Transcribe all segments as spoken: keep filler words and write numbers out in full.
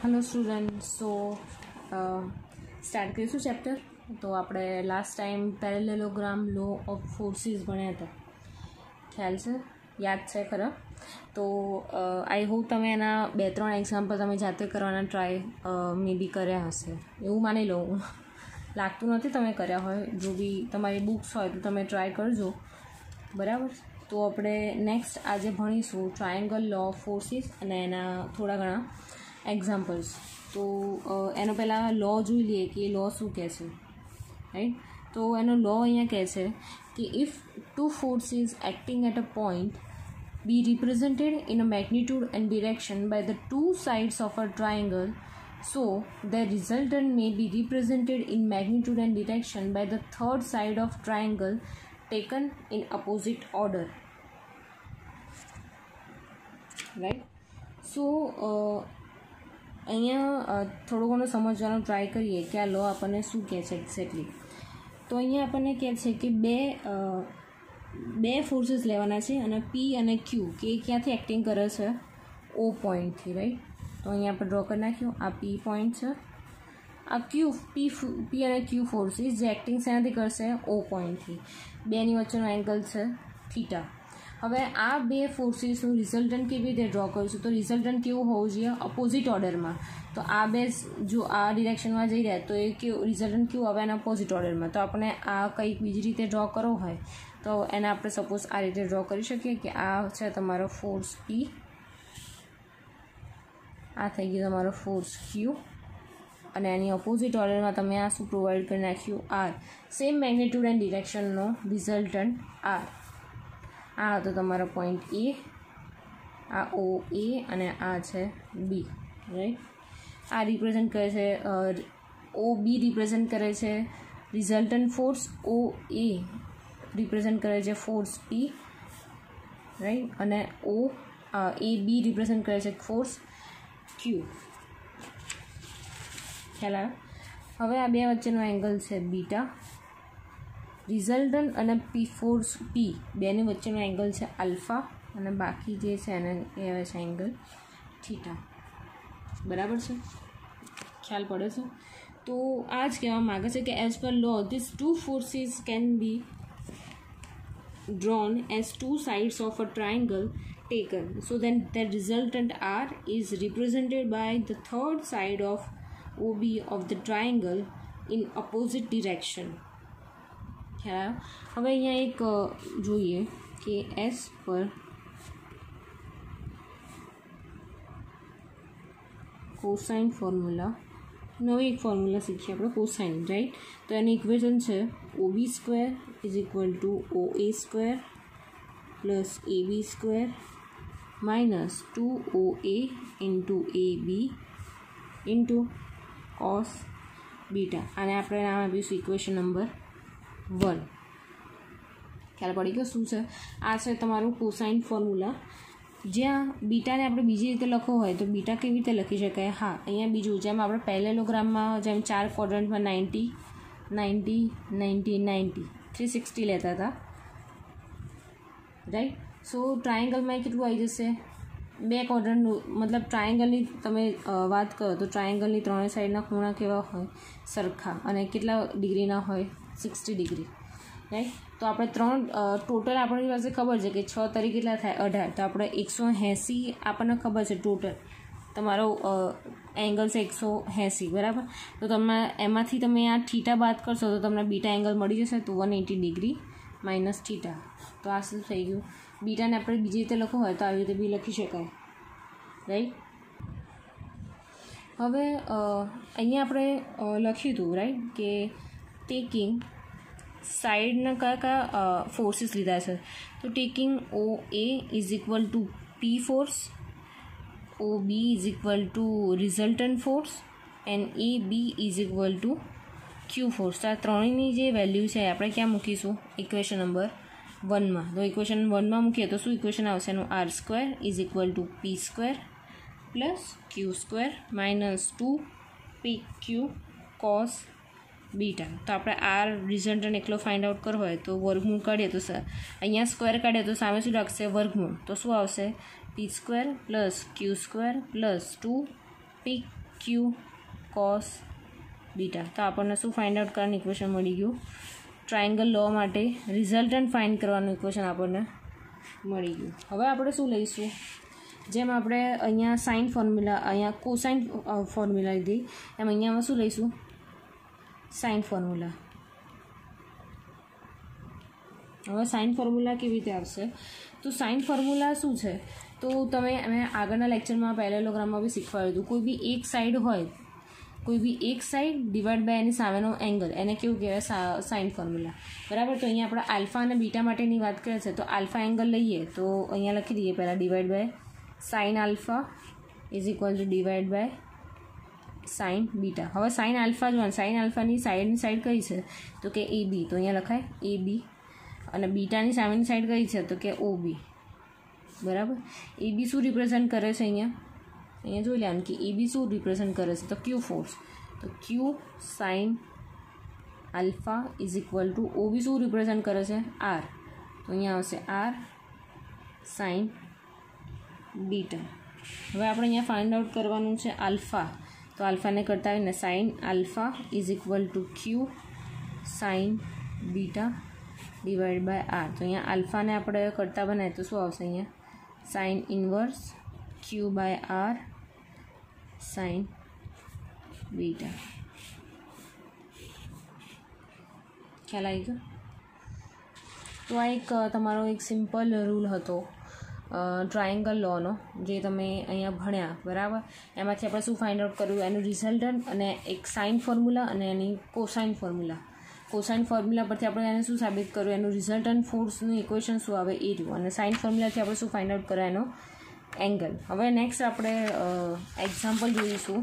Hello student so start करीशू chapter. तो આપણે last time parallelogram law of forces ભણ્યા હતા, ખ્યાલ છે, યાદ છે ખરા? તો આઈ હોપ તમે એના બે ત્રણ એક્ઝામ્પલ તમે જાતે કરવાના ટ્રાય મે બી કર્યા હશે એવું માની લઉં. લાગતું નથી તમે કર્યા હોય, જો બી તમારી બુક્સ હોય તો તમે ટ્રાય કરજો, બરાબર? તો આપણે નેક્સ્ટ આજે ભણીશું ટ્રાયંગલ લો ઓફ ફોર્સીસ અને એના થોડા ઘણા એક્ઝામ્પલ્સ. તો એનો પહેલાં લો જોઈ લઈએ કે એ લો શું કહે છે, રાઈટ? તો એનો લો અહીંયા કહે છે કે if two forces acting at a point be represented in a magnitude and direction by the two sides of a triangle, so the resultant may be represented in magnitude and direction by the third side of triangle taken in opposite order, right? So અહીંયા થોડું ઘણું સમજવાનો try કરીએ કે આ લો આપણને શું કહે છે એક્ઝેક્ટલી. તો અહીંયા આપણને કહે છે કે બે બે ફોર્સીસ લેવાના છે અને પી અને ક્યુ કે ક્યાંથી એક્ટિંગ કરે છે, ઓ પોઈન્ટથી, રાઈટ? તો અહીંયા આપણે ડ્રો કરી નાખ્યું, આ પી પોઈન્ટ છે, આ ક્યુ પી પી અને ક્યુ ફોર્સીસ જે એક્ટિંગ શેનાથી કરશે, ઓ પોઈન્ટથી. બેની વચ્ચેનો એંગલ છે થીટા. હવે આ બે ફોર્સીસનું રિઝલ્ટન્ટ કેવી રીતે ડ્રો કરીશું? તો રિઝલ્ટન્ટ કેવું હોવું જોઈએ? અપોઝિટ ઓર્ડરમાં. તો આ બે જો આ ડિરેક્શનમાં જઈ રહ્યા તો એ કેવું રિઝલ્ટન્ટ કેવું આવે? એના અપોઝિટ ઓર્ડરમાં. તો આપણે આ કંઈક બીજી રીતે ડ્રો કરવો હોય તો એને આપણે સપોઝ આ રીતે ડ્રો કરી શકીએ કે આ છે તમારો ફોર્સ પી, આ થઈ ગયો તમારો ફોર્સ ક્યુ, અને એની અપોઝિટ ઓર્ડરમાં તમે આ શું પ્રોવાઈડ કરી નાખ્યું? આર. સેમ મેગ્નિટ્યુડ એન્ડ ડિરેક્શનનો રિઝલ્ટન્ટ આર. આ હતો તમારો પોઈન્ટ એ, આ ઓ એ અને આ છે બી, રાઈટ? આ રિપ્રેઝન્ટ કરે છે, ઓ બી રિપ્રેઝન્ટ કરે છે resultant force, O A represent કરે છે ફોર્સ પી, રાઈટ? અને ઓ એ બી રિપ્રેઝન્ટ કરે છે ફોર્સ ક્યુ. ખ્યાલ આવે? હવે આ બે વચ્ચેનો એંગલ છે બીટા. રિઝલ્ટન્ટ અને પી ફોર્સ પી બેની વચ્ચેનો એંગલ છે આલ્ફા, અને બાકી જે છે એને કહેવાય છે એંગલ થીટા, બરાબર છે? ખ્યાલ પડે છે? તો આ જ કહેવા માગે છે કે as per law this two forces can be drawn as two sides of a triangle taken, so then the resultant R is represented by the third side of O B of the triangle in opposite direction. ખ્યાલ? હવે અહીંયા એક જોઈએ કે S પર cosine formula, નવી એક formula શીખીએ આપણે કોસાઇન, રાઈટ? તો એની ઇક્વેશન છે O B square is equal to O A square plus A B square minus two O A into A B into cos beta. આને આપણે નામ આપીશું ઇક્વેશન નંબર વન. ખ્યાલ પડી ગયો શું છે? આ છે તમારું કોસાઇન ફોર્મ્યુલા. જ્યાં બીટાને આપણે બીજી રીતે લખવો હોય તો બીટા કેવી રીતે લખી શકાય? હા, અહીંયા બીજું જેમ આપણે પેરેલેલોગ્રામમાં જેમ ચાર ક્વોડ્રન્ટમાં ninety ninety ninety ninety three sixty લેતા હતા, રાઈટ? સો ટ્રાયંગલમાં કેટલું આવી જશે? બે ક્વોડ્રન્ટ, મતલબ ટ્રાયંગલની તમે વાત કરો તો ટ્રાયંગલની ત્રણેય સાઈડના ખૂણા કેવા હોય? સરખા. અને કેટલા ડિગ્રીના હોય? Sixty degree, right? તો આપણે ત્રણ ટોટલ આપણી પાસે ખબર છે કે છ તરી કેટલા થાય? અઢાર. તો આપણે એકસો એંસી આપણને ખબર છે ટોટલ તમારો એંગલ છે એકસો એંસી, બરાબર? તો તમે એમાંથી તમે આ થીટા બાદ કરશો તો તમને બીટા એંગલ મળી જશે, તો one eighty degree minus theta. તો આ શું થઈ ગયું? બીટાને આપણે બીજી રીતે લખવું હોય તો આવી રીતે બી લખી શકાય, રાઈટ? હવે અહીંયા આપણે લખ્યું હતું, રાઈટ, કે ટેકિંગ સાઈડના કયા કયા ફોર્સીસ લીધા છે? તો taking O A is equal to P force, O B is equal to resultant force and A B is equal to Q force. આ ત્રણેયની જે વેલ્યુ છે આપણે ક્યાં મૂકીશું? ઇક્વેશન નંબર વનમાં. તો ઇક્વેશન વનમાં મૂકીએ તો શું ઇક્વેશન આવશે એનું? R square is equal to P square plus Q square minus two P Q cos beta. તો આપણે આર રિઝલ્ટન્ટ એકલો ફાઇન્ડ આઉટ કરવો હોય તો વર્ગમૂળ કાઢીએ તો સર અહીંયા સ્ક્વેર કાઢીએ તો સામે શું લાગશે? વર્ગમૂળ. તો શું આવશે? P square plus Q square plus two P Q cos beta. તો આપણને શું ફાઇન્ડ આઉટ કરવાનું ઇક્વેશન મળી ગયું? ટ્રાયંગલ લો માટે રિઝલ્ટન્ટ ફાઇન્ડ કરવાનું ઇક્વેશન આપણને મળી ગયું. હવે આપણે શું લઈશું? જેમ આપણે અહીંયા સાઇન ફોર્મ્યુલા, અહીંયા કોસાઇન ફોર્મ્યુલા લીધી, એમ અહીંયામાં શું લઈશું? Sine formula. હવે સાઇન ફોર્મ્યુલા કેવી રીતે આવશે? તો સાઇન ફોર્મ્યુલા શું છે? તો તમે મેં આગળના લેક્ચરમાં પેરેલોગ્રામમાં બી શીખવાડ્યું હતું. કોઈ બી એક સાઈડ હોય, કોઈ બી એક સાઈડ ડિવાઈડ બાય એની સામેનો એંગલ, એને કેવું કહેવાય? Sine formula. બરાબર. તો અહીંયા આપણે આલ્ફા અને બીટા માટેની વાત કરીએ છીએ. તો આલ્ફા એંગલ લઈએ તો અહીંયા લખી દઈએ પહેલાં divide by sine alpha is equal to divide by sine beta. હવે સાઇન આલ્ફા જોવાનું, સાઇન આલ્ફાની સાઈડની સાઈડ કઈ છે? તો કે એ બી. તો અહીંયા લખાય એ બી. અને બીટાની સામેની સાઈડ કઈ છે? તો કે ઓ બી. બરાબર. એ બી શું રિપ્રેઝન્ટ કરે છે? અહીંયા અહીંયા જોઈ લેવાનું કે એ બી શું રિપ્રેઝન્ટ કરે છે? તો ક્યુ ફોર્સ. તો Q sine alpha is equal to O B શું રિપ્રેઝન્ટ કરે છે? આર. તો અહીંયા આવશે આર સાઇન બીટા. હવે આપણે અહીંયા ફાઇન્ડ આઉટ કરવાનું છે આલ્ફા. તો આલ્ફાને કરતા આવીને sine alpha is equal to Q sine beta divide by R. તો અહીંયા આલ્ફાને આપણે કરતા બનાવીએ તો શું આવશે? અહીંયા sine inverse Q by R sine beta. ખ્યાલ આવી ગયો? તો આ એક તમારો એક સિમ્પલ રૂલ હતો ટ્રાયંગલ લોનો, જે તમે અહીંયા ભણ્યા. બરાબર. એમાંથી આપણે શું ફાઇન્ડ આઉટ કર્યું? એનું રિઝલ્ટન્ટ અને એક સાઇન ફોર્મ્યુલા અને એની કોસાઇન ફોર્મ્યુલા. કોસાઇન ફોર્મ્યુલા પરથી આપણે એને શું સાબિત કર્યું? એનું રિઝલ્ટન્ટ ફોર્સનું ઇક્વેશન શું આવે એ રહ્યું. અને સાઇન ફોર્મ્યુલાથી આપણે શું ફાઇન્ડ આઉટ કર્યા? એનો એંગલ. હવે નેક્સ્ટ આપણે એક્ઝામ્પલ જોઈશું.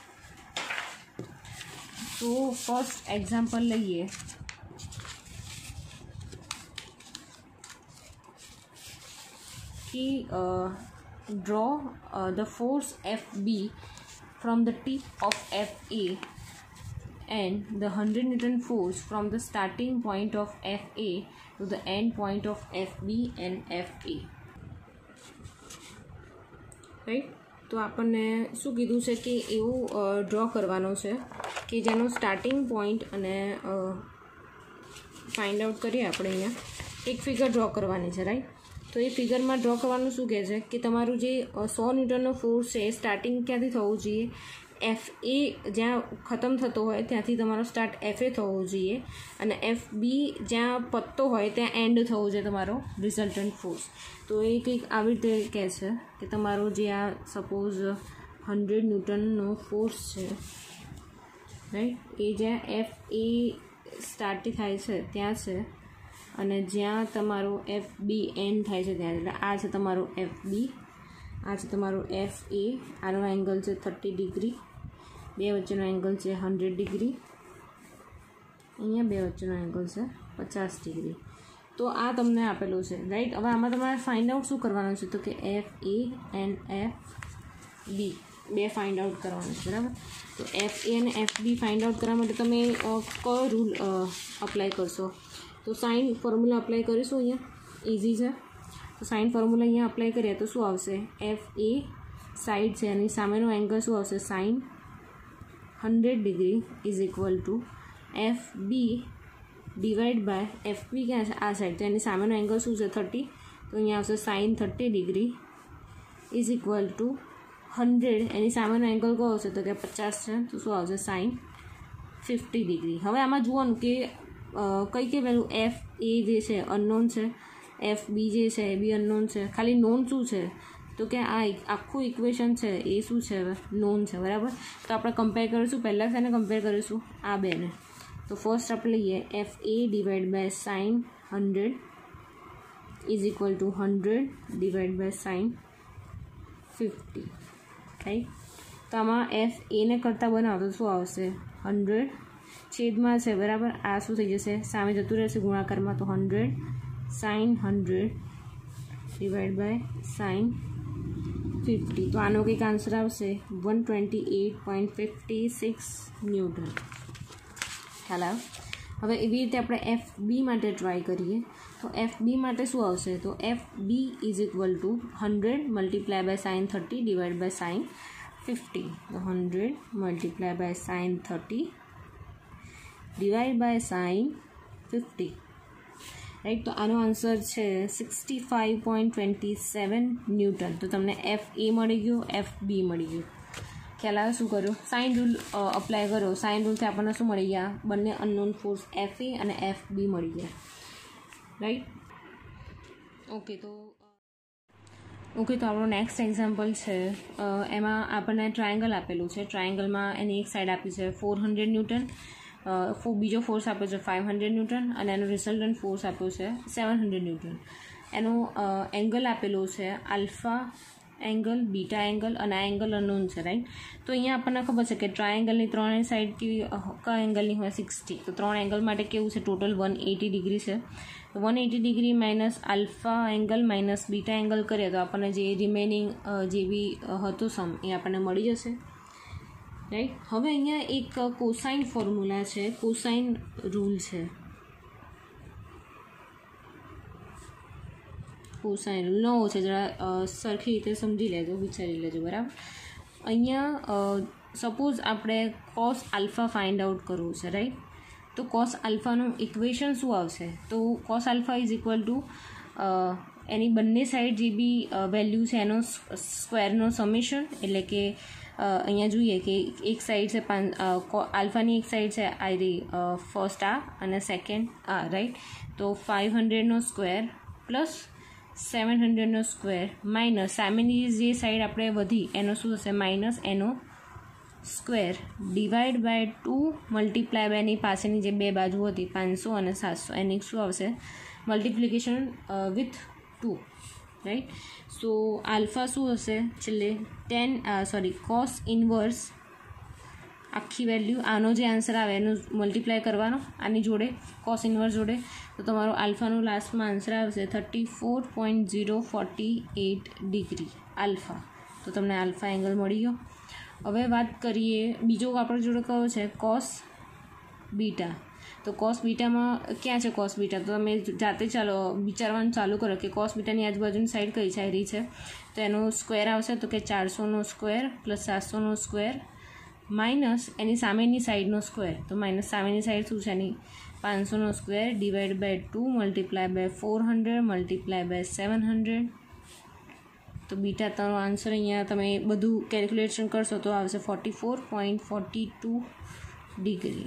તો ફર્સ્ટ એક્ઝામ્પલ લઈએ. कि uh, draw uh, the force F B from the tip of F A and the one hundred Newton force from the starting point of F A to the end point of F B and F A. Right. તો આપણને શું કીધું છે કે એવું draw કરવાનું છે કે જેનો સ્ટાર્ટિંગ પોઈન્ટ અને ફાઇન્ડ આઉટ કરીએ આપણે અહીંયા એક ફિગર ડ્રો કરવાની છે. રાઈટ. તો એ ફિગરમાં ડ્રો કરવાનું શું કહે છે કે તમારું જે સો ન્યૂટનનો ફોર્સ છે એ સ્ટાર્ટિંગ ક્યાંથી થવું જોઈએ? એફ એ જ્યાં ખતમ થતો હોય ત્યાંથી તમારો સ્ટાર્ટ એફ એ થવો જોઈએ, અને એફ બી જ્યાં પતતો હોય ત્યાં એન્ડ થવો જોઈએ તમારો રિઝલ્ટન્ટ ફોર્સ. તો એ કંઈક આવી રીતે કહે છે કે તમારો જે આ સપોઝ હંડ્રેડ ન્યૂટનનો ફોર્સ છે, રાઈટ, એ જ્યાં એફ એ સ્ટાર્ટ થાય છે ત્યાં છે, અને જ્યાં તમારો એફ બી એન્ડ થાય છે ત્યાં. એટલે આ છે તમારો એફ બી, આ છે તમારો એફ એ. આનો એંગલ છે થર્ટી ડિગ્રી, બે વચ્ચેનો એંગલ છે હંડ્રેડ ડિગ્રી, અહીંયા બે વચ્ચેનો એંગલ છે પચાસ ડિગ્રી. તો આ તમને આપેલું છે. રાઈટ. હવે આમાં તમારે ફાઇન્ડ આઉટ શું કરવાનું છે? તો કે F A and F B બે ફાઇન્ડ આઉટ કરવાનું છે. બરાબર. તો એફ એ અને એફ બી ફાઇન્ડ આઉટ કરવા માટે તમે કયો રૂલ અપ્લાય કરશો? તો સાઇન ફોર્મ્યુલા અપ્લાય કરીશું. અહીંયા ઇઝી છે. તો સાઇન ફોર્મ્યુલા અહીંયા અપ્લાય કરીએ તો શું આવશે? એફ એ સાઈડ છે એની સામેનો એંગલ શું આવશે? Sine hundred degree is equal to F B divide by F B ક્યાં છે? આ સાઈડ. તો એની સામેનો એંગલ શું છે? થર્ટી. તો અહીંયા આવશે sine thirty degree is equal to hundred. એની સામેનો એંગલ કયો આવશે? તો કે પચાસ છે. તો શું આવશે? Sine fifty degree. હવે આમાં જોવાનું કે કઈ કઈ પેલું એફ એ જે છે અનનોન છે, એફ બી જે છે એ બી અનનોન છે. ખાલી નોન શું છે? તો કે આ આખું ઇક્વેશન છે એ શું છે? હવે નોન છે. બરાબર. તો આપણે કમ્પેર કરીશું. પહેલાં શેને કમ્પેર કરીશું? આ બેને. તો ફર્સ્ટ આપણે લઈએ F A divide by sine hundred is equal to hundred divide by sine fifty. Right. તો આમાં એફ એને કરતાં બનાવો તો શું આવશે? હંડ્રેડ છેદમાં છે. બરાબર. આ શું થઈ જશે? સામે જતું રહેશે ગુણાકારમાં. તો hundred sine hundred divide by sine fifty. તો આનો કંઈક આન્સર આવશે one twenty eight point fifty six newton. ખ્યાલ આવે? હવે એવી રીતે આપણે એફ બી માટે ટ્રાય કરીએ. તો એફ બી માટે શું આવશે? તો F B is equal to hundred multiply by sine thirty divide by sine fifty, તો hundred multiply by sine thirty divide by sine fifty, right. તો આનો આન્સર છે sixty five point twenty seven newton. તો તમને F A મળી ગયો, F બી મળી ગયું. ખ્યાલ આવે શું કર્યો? સાઇન રૂલ અપ્લાય કર્યો. સાઇન રૂલથી આપણને શું મળી ગયા? બંને અનનોન ફોર્સ એફ એ અને એફ બી મળી ગયા, રાઈટ. ઓકે, તો ઓકે તો આપણો નેક્સ્ટ એક્ઝામ્પલ છે, એમાં આપણને ટ્રાયેંગલ આપેલું છે. ટ્રાયેંગલમાં એની એક સાઈડ આપી છે ફોર હંડ્રેડ ન્યૂટન, ફો બીજો ફોર્સ આપ્યો છે ફાઇવ હંડ્રેડ ન્યૂટન અને એનો રિઝલ્ટન્ટ ફોર્સ આપ્યો છે સેવન હંડ્રેડ ન્યૂટન. એનો એંગલ આપેલો છે આલ્ફા એંગલ, બીટા એંગલ અને આ એંગલ અનનોન છે, રાઈટ. તો અહીંયા આપણને ખબર છે કે ટ્રાયેંગલની ત્રણેય સાઈડ કેવી કયા એંગલની હોય? સિક્સટી. તો ત્રણ એંગલ માટે કેવું છે? ટોટલ વન એટી ડિગ્રી છે. તો one eighty degree minus alpha angle minus beta angle કરીએ તો આપણને જે રિમેનિંગ જે બી હતો સમ એ આપણને મળી જશે, રાઈટ. હવે અહીંયા એક કોસાઇન ફોર્મ્યુલા છે, કોસાઇન રૂલ છે. કોસાઇન રૂલ નવો છે, જરા સરખી રીતે સમજી લેજો, વિચારી લેજો, બરાબર. અહીંયા સપોઝ આપણે કોસ આલ્ફા ફાઇન્ડ આઉટ કરવું છે, રાઈટ. તો કોસ આલ્ફાનું ઇક્વેશન શું આવશે? તો cos alpha is equal to એની બંને સાઈડ જે બી વેલ્યુ છે એનો સ્ક્વેરનો સમેશન, એટલે કે અહીંયા જોઈએ કે એક સાઈડ છે પાંચ, આલ્ફાની એક સાઈડ છે આ રી ફર્સ્ટ આ અને સેકન્ડ આ, રાઈટ. તો ફાઇવ હંડ્રેડનો સ્ક્વેર પ્લસ સેવન હંડ્રેડનો સ્ક્વેર માઇનસ સામેની જે સાઈડ આપણે વધી એનો શું થશે? માઇનસ એનો square divide by two multiply by એની પાસેની જે બે બાજુ હતી પાંચસો અને સાતસો, એની શું આવશે? Multiplication with two, right. So alpha શું હશે છેલ્લે? ટેન સોરી કોસ ઇન્વર્સ આખી વેલ્યુ, આનો જે આન્સર આવે એનું મલ્ટીપ્લાય કરવાનો આની જોડે, કોસ ઇન્વર્સ જોડે. તો તમારો આલ્ફાનું લાસ્ટમાં આન્સર આવશે thirty four point zero forty eight degree alpha. તો તમને આલ્ફા એંગલ મળી ગયો. હવે વાત કરીએ બીજો આપણા જોડે કયો છે? Cos beta. તો કોસ બીટામાં ક્યાં છે કોસ બીટા? તો તમે જાતે ચાલો વિચારવાનું ચાલુ કરો કે કોસ બીટાની આજુબાજુની સાઈડ કઈ છે રહી છે. તો એનો સ્ક્વેર આવશે તો કે ચારસોનો સ્ક્વેર પ્લસ સાતસોનો સ્ક્વેર માઇનસ એની સામેની સાઈડનો સ્ક્વેર. તો માઇનસ સામેની સાઈડ શું છે એની? પાંચસોનો square divide by two multiply by four hundred multiply by seven hundred. તો બીટા તમારો આન્સર અહીંયા તમે બધું કેલ્ક્યુલેશન કરશો તો આવશે forty four point forty two degree.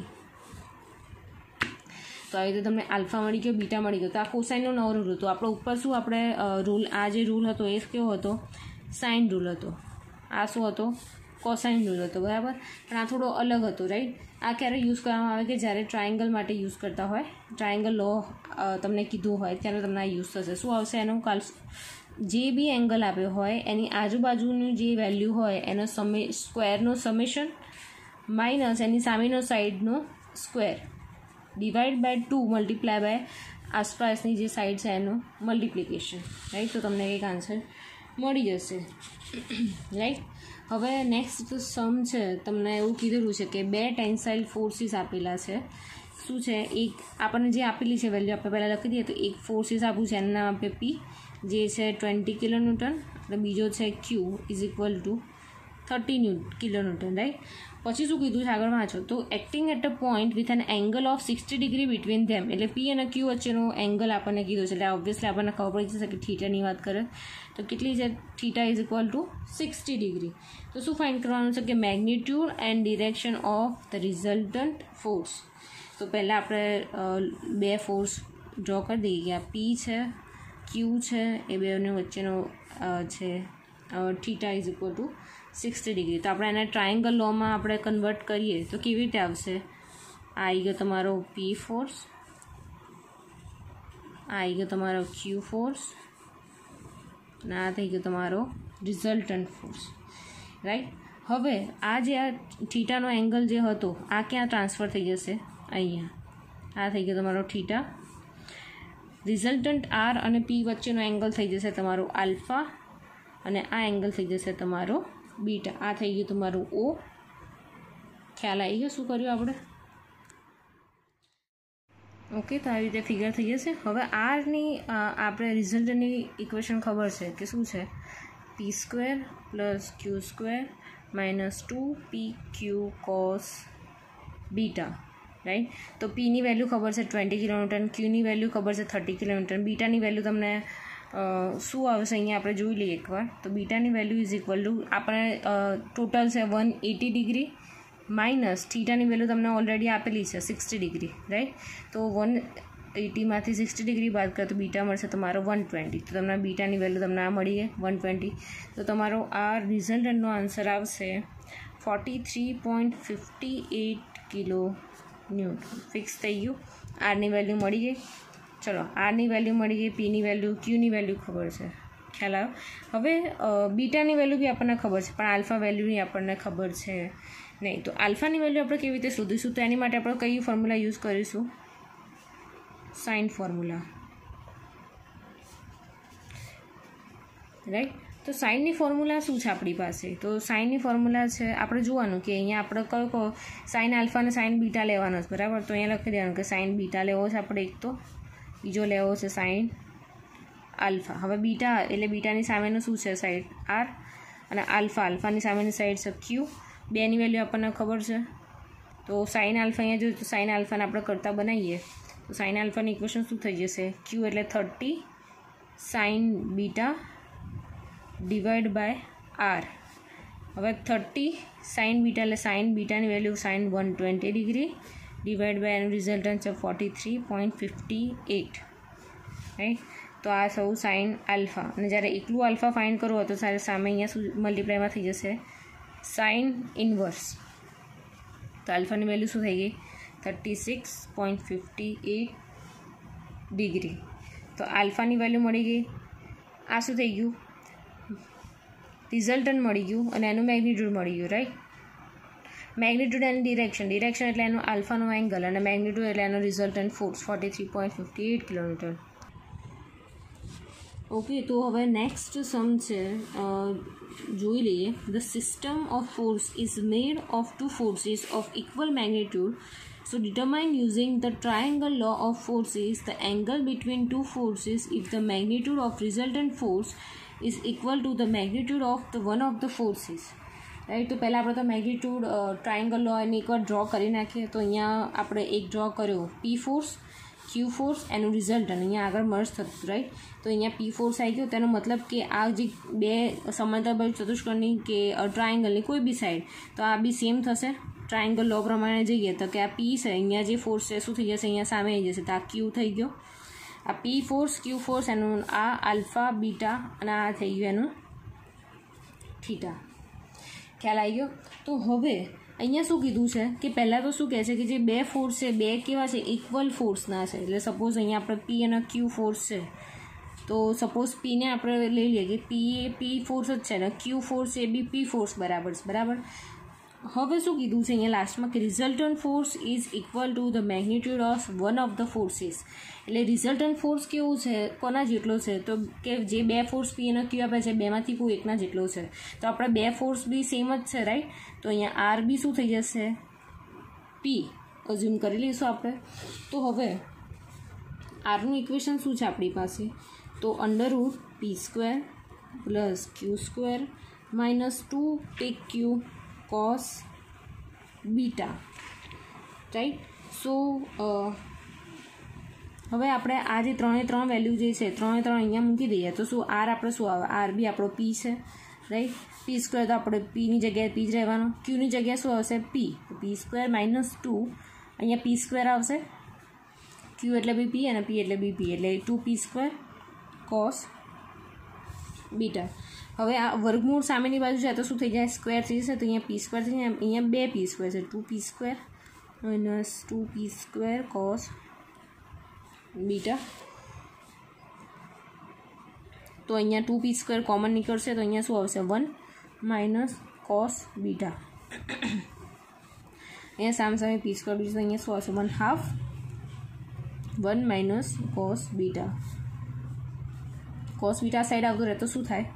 તો આવી રીતે તમને આલ્ફા મળી ગયો, બીટા મળી ગયો. તો આ કોસાઇનનો નવો રૂલ હતો. આપણો ઉપર શું આપણે રૂલ, આ જે રૂલ હતો એ કેવો હતો? સાઇન રૂલ હતો. આ શું હતો? કોસાઇન રૂલ હતો, બરાબર. પણ આ થોડો અલગ હતો, રાઈટ. આ ક્યારે યુઝ કરવામાં આવે કે જ્યારે ટ્રાયેંગલ માટે યુઝ કરતા હોય, ટ્રાયેંગલ લો તમને કીધું હોય ત્યારે તમને આ યુઝ થશે. શું આવશે એનું? કાલ જે બી એંગલ આપ્યો હોય એની આજુબાજુની જે વેલ્યુ હોય એનો સમે સ્ક્વેરનો સમેશન માઇનસ એની સામેનો સાઈડનો square divide by two multiply by આસપાસની જે સાઈડ છે એનું મલ્ટિપ્લિકેશન, રાઈટ. તો તમને એક આન્સર મળી જશે, રાઈટ. હવે નેક્સ્ટ સમ છે, તમને એવું કીધેલું છે કે બે ટેન્સાઇલ ફોર્સીસ આપેલા છે. શું છે? એક આપણને જે આપેલી છે વેલ્યુ આપણે પહેલાં લખી દઈએ. તો એક ફોર્સીસ આપ્યું છે એનું નામ આપે પી, જે છે ટ્વેન્ટી કિલો ન્યૂટન, અને બીજો છે Q is equal to thirty new kilo newton, right. પછી શું કીધું છે આગળ વાંચો. તો acting at a point with an angle of sixty degree between them, એટલે પી અને ક્યુ વચ્ચેનો એંગલ આપણને કીધું છે. એટલે ઓબ્વિયસલી આપણને ખબર પડી જશે કે થીટાની વાત કરે તો કેટલી છે? Theta is equal to sixty degree. તો શું ફાઇન્ડ કરવાનું છે? કે magnitude and direction of the resultant force. તો પહેલાં આપણે બે ફોર્સ ડ્રો કરી દઈએ કે આ પી છે, ક્યુ છે, એ બેની વચ્ચેનો છે theta is equal to sixty degree. તો આપણે એને ટ્રાયેંગલ લોમાં આપણે કન્વર્ટ કરીએ તો કેવી રીતે આવશે? આ આવી ગયો તમારો પી ફોર્સ, આ આવી ગયો તમારો ક્યુ ફોર્સ, અને આ થઈ ગયો તમારો રિઝલ્ટન્ટ ફોર્સ, રાઈટ. હવે આ જે આ થીટાનો એંગલ જે હતો આ ક્યાં ટ્રાન્સફર થઈ જશે? અહીંયા. આ થઈ ગયો તમારો થીટા. રિઝલ્ટન્ટ આર અને પી વચ્ચેનો એંગલ થઈ જશે તમારો આલ્ફા, અને આ એંગલ થઈ જશે તમારો બીટા. આ થઈ ગયું તમારું ઓ. ખ્યાલ આવી ગયો શું કર્યું આપણે? ઓકે, તો આવી રીતે ફિગર થઈ જશે. હવે આરની આપણે રિઝલ્ટની ઇક્વેશન ખબર છે કે શું છે? P square plus Q square minus two P Q cos beta, right. તો પીની વેલ્યુ ખબર છે ટ્વેન્ટી કિલોન્યુટન, ક્યુની વેલ્યુ ખબર છે થર્ટી કિલોન્યુટન, બીટાની વેલ્યુ તમને શું આવશે અહીંયા આપણે જોઈ લઈએ એકવાર. તો બીટાની વેલ્યુ ઇઝ ઇક્વલ ટુ આપણે ટોટલ છે વન એટી ડિગ્રી માઇનસ થીટાની વેલ્યુ તમને ઓલરેડી આપેલી છે સિક્સટી ડિગ્રી, રાઈટ. તો વન એટીમાંથી સિક્સટી ડિગ્રી બાદ કરે તો બીટા મળશે તમારો વન ટ્વેન્ટી. તો તમને બીટાની વેલ્યુ તમને આ મળી ગઈ વન ટ્વેન્ટી. તો તમારો આ રિઝલ્ટન્ટનો આન્સર આવશે forty three point fifty eight kilo newton. Fix થઈ ગયું. આરની વેલ્યુ મળી ગઈ. ચલો, આરની વેલ્યુ મળી ગઈ, પીની વેલ્યુ, ક્યુની વેલ્યુ ખબર છે, ખ્યાલ આવ્યો. હવે બીટાની વેલ્યુ બી આપણને ખબર છે, પણ આલ્ફા વેલ્યુની આપણને ખબર છે નહીં. તો આલ્ફાની વેલ્યુ આપણે કેવી રીતે શોધીશું? તો એની માટે આપણે કઈ ફોર્મ્યુલા યુઝ કરીશું? Sine formula, right. તો સાઇનની ફોર્મ્યુલા શું છે આપણી પાસે? તો સાઇનની ફોર્મ્યુલા છે, આપણે જોવાનું કે અહીંયા આપણે કયો કયો સાઇન આલ્ફા અને સાઇન બીટા લેવાનો છે, બરાબર. તો અહીંયા લખી દેવાનું કે સાઇન બીટા લેવો છે આપણે એક, તો બીજો લેવો છે સાઇન આલ્ફા. હવે બીટા એટલે બીટાની સામેનું શું છે? સાઈડ આર, અને આલ્ફા આલ્ફાની સામેની સાઈડ છે ક્યુ. બેની વેલ્યુ આપણને ખબર છે. તો સાઇન આલ્ફા અહીંયા જોઈએ તો સાઇન આલ્ફાને આપણે કરતા બનાવીએ તો સાઇન આલ્ફાની ઇક્વેશન શું થઈ જશે? ક્યુ એટલે thirty sine beta divide by R. હવે થર્ટી સાઇન બીટા એટલે સાઇન બીટાની value sine one twenty degree divide by એનું રિઝલ્ટન્ટ છે forty three point fifty eight, right. તો આ સૌ સાઇન આલ્ફા, અને જ્યારે એકલું આલ્ફા ફાઇન્ડ કરવું હોય તો સારે સામે અહીંયા શું મલ્ટીપ્લાયમાં થઈ જશે? Sine inverse. તો આલ્ફાની વેલ્યુ શું થઈ ગઈ? Thirty six point fifty eight degree. તો આલ્ફાની વેલ્યુ મળી ગઈ. આ શું થઈ ગયું? રિઝલ્ટન્ટ મળી ગયું, અને એનું મેગ્નિટ્યુડ મળી ગયું, right. Magnitude and direction, direction એટલે એનો આલ્ફાનો એંગલ, અને મેગ્નિટ્યુડ એટલે એનો resultant force forty three point fifty eight kilometre. Okay, તો હવે નેક્સ્ટ સમ છે, જોઈ લઈએ. The system of force is made of two forces of equal magnitude. So determine using the triangle law of forces the angle between two forces if the magnitude of resultant force is equal to the magnitude of the one of the forces. Right. તો પહેલાં આપણે તો magnitude triangle લો એની એકવાર draw કરી નાખીએ. તો અહીંયા આપણે એક ડ્રો કર્યો પી ફોર્સ, ક્યુ ફોર્સ, એનું રિઝલ્ટન્ટ અહીંયા આગળ મર્જ થતું, રાઈટ. તો અહીંયા પી ફોર્સ આવી ગયો. તેનો મતલબ કે આ જે બે સમાંતર બાજુ ચતુષ્કોણની કે ટ્રાયંગલની કોઈ બી સાઈડ, તો આ બી સેમ થશે. ટ્રાયંગલ લો પ્રમાણે જઈએ તો કે આ પી છે, અહીંયા જે ફોર્સ છે શું થઈ જશે? અહીંયા સામે આવી જશે. તો આ ક્યુ થઈ ગયો. આ પી ફોર્સ, ક્યુ ફોર્સ, એનું આ આલ્ફા બીટા, અને આ થઈ ગયું એનું થીટા. ખ્યાલ આવી ગયો. તો હવે અહીંયા શું કીધું છે કે પહેલાં તો શું કહે છે કે જે બે ફોર્સ છે બે કેવા છે? ઇક્વલ ફોર્સના છે. એટલે સપોઝ અહીંયા આપણે પી અને ક્યુ ફોર્સ છે, તો સપોઝ પીને આપણે લઈ લઈએ કે પી એ પી ફોર્સ જ છે ને ક્યુ ફોર્સ એ બી પી ફોર્સ બરાબર છે, બરાબર. હવે શું કીધું છે અહીંયા લાસ્ટમાં કે resultant force is equal to the magnitude of one of the forces. એટલે રિઝલ્ટન્ટ ફોર્સ કેવું છે? કોના જેટલો છે? તો કે જે બે ફોર્સ પી અને ક્યુ આપે છે બેમાંથી કોઈ એકના જેટલો છે. તો આપણે બે ફોર્સ બી સેમ જ છે, રાઈટ. તો અહીંયા આર બી શું થઈ જશે? પી અઝ્યુમ કરી લઈશું આપણે. તો હવે આરનું ઇક્વેશન શું છે આપણી પાસે? તો under root P square plus Q square minus two take Q cos beta, right. So હવે આપણે આ જે ત્રણે ત્રણ વેલ્યુ જે છે ત્રણે ત્રણ અહીંયા મૂકી દઈએ તો શું આર આપણે શું આવે? આર બી આપણો પી છે, રાઈટ. પી સ્ક્વેર તો આપણે પીની જગ્યાએ પી જ રહેવાનો. ક્યુની જગ્યાએ શું આવશે? પી. તો પી સ્ક્વેર માઇનસ ટુ, અહીંયા પી સ્ક્વેર આવશે, ક્યુ એટલે બી પી અને પી એટલે બી પી, એટલે two P square cos beta. હવે આ વર્ગમૂળ સામેની બાજુ છે તો શું થઈ જાય? સ્ક્વેર થઈ જશે. તો અહીંયા પી સ્ક્વેર થઈ જાય. અહીંયા બે પી સ્ક્વેર છે, two P square minus two P square cos beta. તો અહીંયા ટુ પી સ્ક્વેર કોમન નીકળશે તો અહીંયા શું આવશે? One minus cos beta. અહીંયા સામ સામે પી સ્ક્વેર બીજું તો અહીંયા શું આવશે? One half one minus cos beta. Cos beta side આવતો રહે તો શું થાય?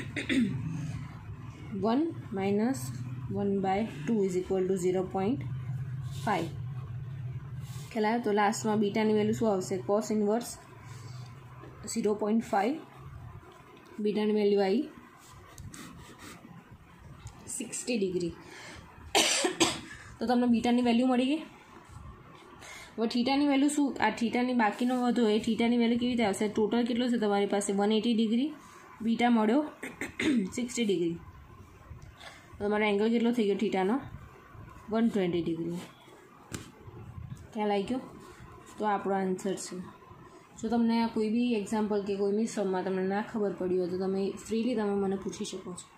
One minus one by two is equal to zero point five. ખ્યાલ આવ્યો? તો લાસ્ટમાં બીટાની વેલ્યુ શું આવશે? Cos inverse zero point five. બીટાની વેલ્યુ આવી સિક્સટી ડિગ્રી. તો તમને બીટાની વેલ્યુ મળી ગઈ. હવે થીટાની વેલ્યુ શું, આ થીટાની બાકીનો વધુ એ થીટાની વેલ્યુ કેવી રીતે આવશે? ટોટલ કેટલો છે તમારી પાસે? વન એટી ડિગ્રી, બીટા મળ્યો સિક્સટી ડિગ્રી. તમારો એંગલ કેટલો થઈ ગયો થીટાનો? One twenty degree. ખ્યાલ આવી ગયો? તો આપણો આન્સર છે. જો તમને આ કોઈ બી એક્ઝામ્પલ કે કોઈ બી સમમાં તમને ના ખબર પડી હોય તો તમે ફ્રીલી તમે મને પૂછી શકો છો.